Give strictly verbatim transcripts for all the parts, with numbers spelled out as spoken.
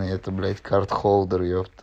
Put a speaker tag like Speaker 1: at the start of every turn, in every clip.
Speaker 1: это, блядь, карт-холдер, ёпта.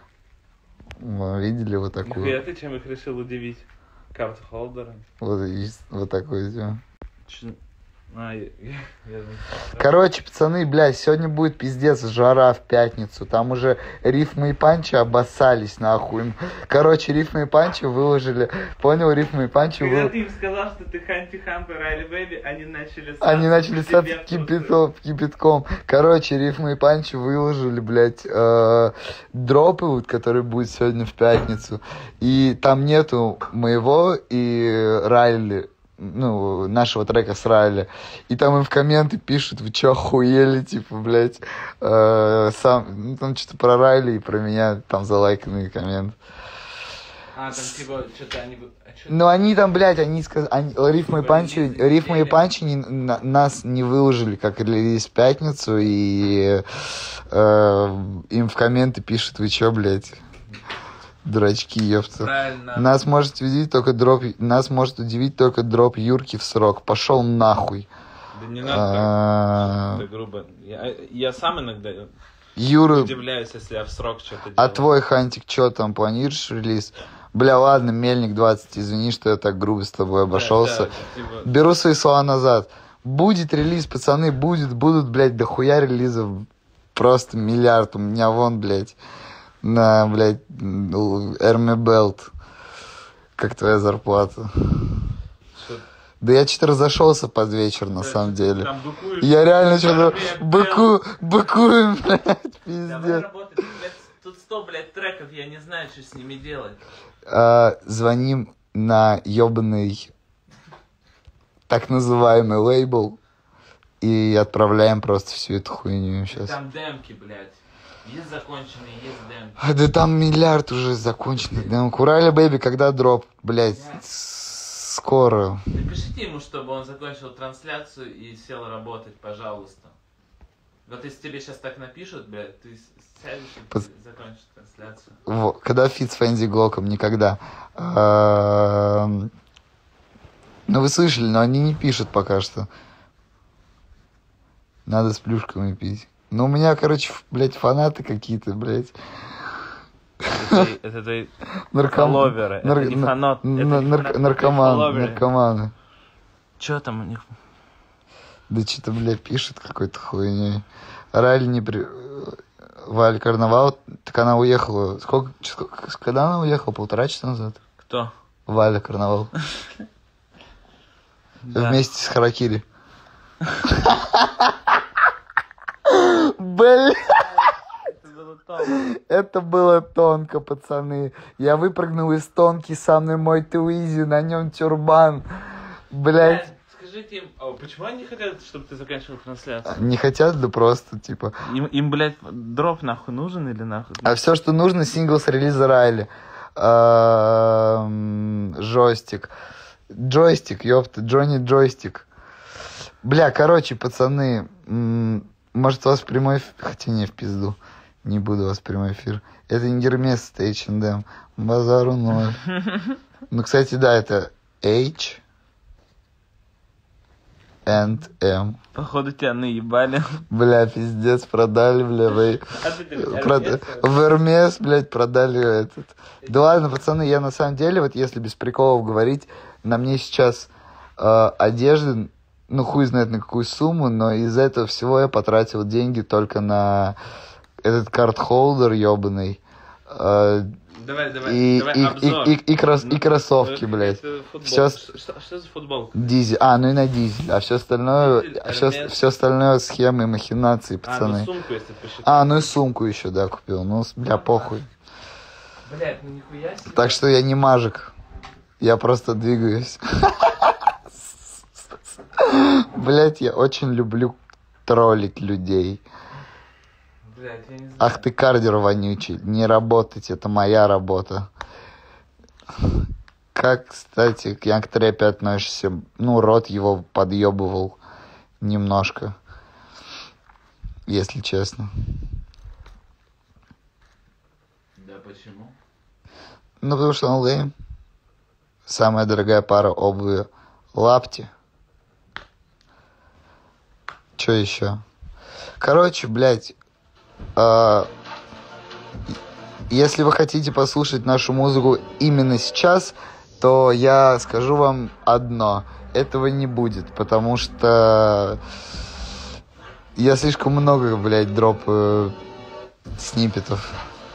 Speaker 1: Вы видели вот такую?
Speaker 2: Нихуя ты чем их решил удивить? Карт-холдером?
Speaker 1: Вот, вот такой, все.
Speaker 2: Ч... А, я, я, я...
Speaker 1: Короче, пацаны, блядь, сегодня будет пиздец жара в пятницу. Там уже рифмы и панчи обоссались, нахуй. Короче, рифмы и панчи выложили. Понял, рифмы и панчи
Speaker 2: Когда
Speaker 1: вы...
Speaker 2: ты им сказал, что ты Ханти Хампер, Райли Бэби, они начали...
Speaker 1: Они начали саться кипятком, кипятком. Короче, рифмы и панчи выложили, блядь, э, дропы, вот, которые будут сегодня в пятницу. И там нету моего и Райли, ну, нашего трека с Райли. И там им в комменты пишут, вы чё, охуели, типа, блядь. Э, сам, ну, там что-то про Райли и про меня, там залайканный коммент.
Speaker 2: А, там типа, что-то они... А что
Speaker 1: ну, они там, блядь, они сказали... Рифмы и панчи, рифмы и панчи не, на, нас не выложили, как релиз в пятницу, и э, им в комменты пишут, вы чё, блядь, дурачки, ёпта.
Speaker 2: Правильно.
Speaker 1: Нас может удивить только дроп... Нас может удивить только дроп Юрки в срок. Пошел нахуй.
Speaker 2: Да не надо так, грубо. Я, я сам иногда
Speaker 1: Юра...
Speaker 2: удивляюсь, если я в срок что-то делаю.
Speaker 1: А твой, Хантик, что там, планируешь релиз? Бля, ладно, Мельник двадцать, извини, что я так грубо с тобой обошелся.
Speaker 2: Да, да, типа...
Speaker 1: Беру свои слова назад. Будет релиз, пацаны, будет, будут, блядь, дохуя релизов. Просто миллиард. У меня вон, блядь, на, блядь, Эрме Белт. Как твоя зарплата.
Speaker 2: Что?
Speaker 1: Да я что-то разошелся под вечер, на
Speaker 2: да,
Speaker 1: самом деле.
Speaker 2: Быкуешь,
Speaker 1: я реально что-то быку, быкую, блядь, пиздец.
Speaker 2: Давай работать, блядь, тут сто, блядь, треков, я не знаю, что с ними делать.
Speaker 1: А, звоним на ёбаный так называемый лейбл и отправляем просто всю эту хуйню сейчас.
Speaker 2: Там демки, блядь. Есть законченные, есть демки.
Speaker 1: А, да там миллиард уже законченных демок. Урали Бэби, когда дроп, блядь,
Speaker 2: Блядь.
Speaker 1: скоро.
Speaker 2: Напишите ему, чтобы он закончил трансляцию и сел работать, пожалуйста. Вот если тебе сейчас так напишут, блядь, ты сядешь и
Speaker 1: Пос...
Speaker 2: закончишь трансляцию.
Speaker 1: Во, когда фит с Фэнзи Глоком? Никогда. А... Ну вы слышали, но они не пишут пока что. Надо с плюшками пить. Ну, у меня, короче, блядь, фанаты какие-то, блядь.
Speaker 2: Это твои фолловеры. Это не фанат.
Speaker 1: Наркоманы. Наркоманы.
Speaker 2: Чё там у них?
Speaker 1: Да что-то, блядь, пишет какой-то хуйней. Ралли не при... Валь Карнавал, так она уехала. Сколько, сколько... Когда она уехала? Полтора часа назад?
Speaker 2: Кто?
Speaker 1: Валя Карнавал. Вместе с Харакири. Блин. Это было тонко, пацаны. Я выпрыгнул из тонки, со мной мой Туизи, на нем тюрбан. Блять.
Speaker 2: Скажите им, а почему они хотят, чтобы ты заканчивал трансляцию?
Speaker 1: Не хотят, да просто, типа.
Speaker 2: Им, им блядь, дроп нахуй нужен или нахуй?
Speaker 1: А все, что нужно, сингл с релиза Райли. Джойстик. Джойстик, ёпта, Джонни Джойстик. Бля, короче, пацаны, может вас прямой эфир... Хотя не в пизду. Не буду вас прямой эфир. Это не Гермес, это эйч энд эм. Базару ноль. Ну, кстати, да, это H and M.
Speaker 2: Походу тебя наебали.
Speaker 1: Бля, пиздец, продали, бля. Вы... Прод... В Эрмес, блядь, продали этот. Да ладно, пацаны, я на самом деле, вот если без приколов говорить, на мне сейчас э, одежды, ну хуй знает на какую сумму, но из этого всего я потратил деньги только на этот карт-холдер ебаный. Э,
Speaker 2: давай, давай,
Speaker 1: и,
Speaker 2: давай
Speaker 1: и,
Speaker 2: обзор.
Speaker 1: И, и, и, кросс, и кроссовки, блядь. Все...
Speaker 2: Что, что за футболка?
Speaker 1: Дизель. А, ну и на дизель. А все остальное,
Speaker 2: Дизель,
Speaker 1: а все,
Speaker 2: Hermes.
Speaker 1: все остальное схемы и махинации, пацаны.
Speaker 2: А, ну сумку, если посчитать.
Speaker 1: А, ну и сумку еще, да, купил. Ну, бля, похуй.
Speaker 2: Блядь, ну нихуя себе.
Speaker 1: Так что я не мажик. Я просто двигаюсь. Блять, я очень люблю троллить людей.
Speaker 2: Блядь, я не знаю.
Speaker 1: Ах ты кардер вонючий. Не работать, это моя работа. Как, кстати, к Янг Трэпе относишься? Ну, рот его подъебывал немножко. Если честно.
Speaker 2: Да почему?
Speaker 1: Ну, потому что он лейм. Самая дорогая пара обуви. Лапти. Че еще? Короче, блядь, А, если вы хотите послушать нашу музыку именно сейчас, то я скажу вам одно. Этого не будет, потому что я слишком много, блядь, дропаю сниппетов.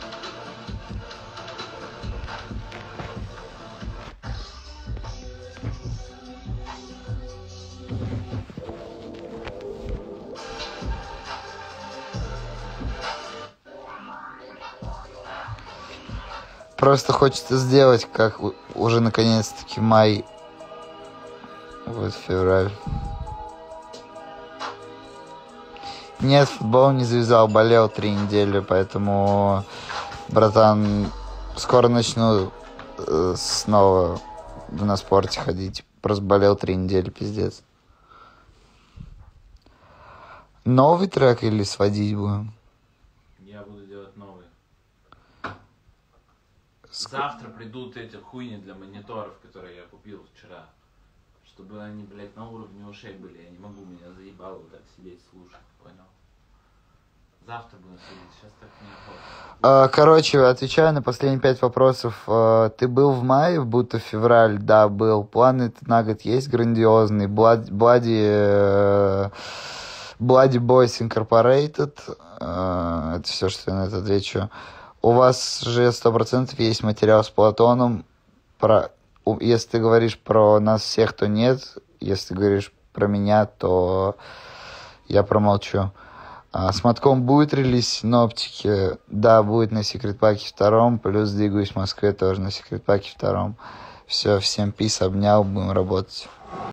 Speaker 1: Просто хочется сделать, как уже наконец-таки май. Вот февраль. Нет, футбол не завязал, болел три недели, поэтому, братан, скоро начну э, снова на спорте ходить. Просто болел три недели, пиздец. Новый трек или сводить будем?
Speaker 2: Я буду делать новый. Завтра придут эти хуйни для мониторов, которые я купил вчера. Чтобы они, блядь, на уровне ушей были. Я не могу, меня заебало вот так сидеть слушать, понял? Завтра буду сидеть, сейчас так неохота.
Speaker 1: Короче, отвечаю на последние пять вопросов. Ты был в мае, будто февраль? Да, был. Планы на год есть грандиозные. Блади... Bloody Boys Incorporated. Это все, что я на это отвечу. У вас же сто процентов есть материал с Платоном. Про... Если ты говоришь про нас всех, то нет. Если ты говоришь про меня, то я промолчу. А, с Матком будет релиз синоптики? Да, будет на Секрет Паке втором. Плюс двигаюсь в Москве тоже на Секрет Паке втором. Все, всем пис, обнял, будем работать.